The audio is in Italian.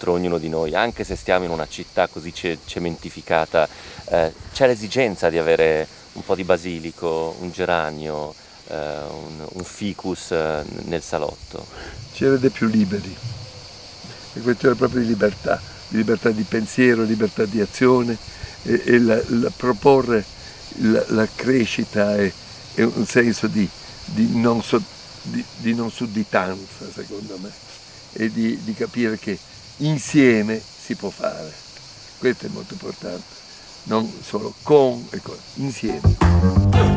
dentro ognuno di noi, anche se stiamo in una città così cementificata, c'è l'esigenza di avere un po' di basilico, un geranio, un ficus nel salotto. Ci rende più liberi, è questione proprio di libertà di pensiero, libertà di azione e proporre la crescita e un senso di non sudditanza, secondo me, e di capire che insieme si può fare. Questo è molto importante, non solo con, insieme.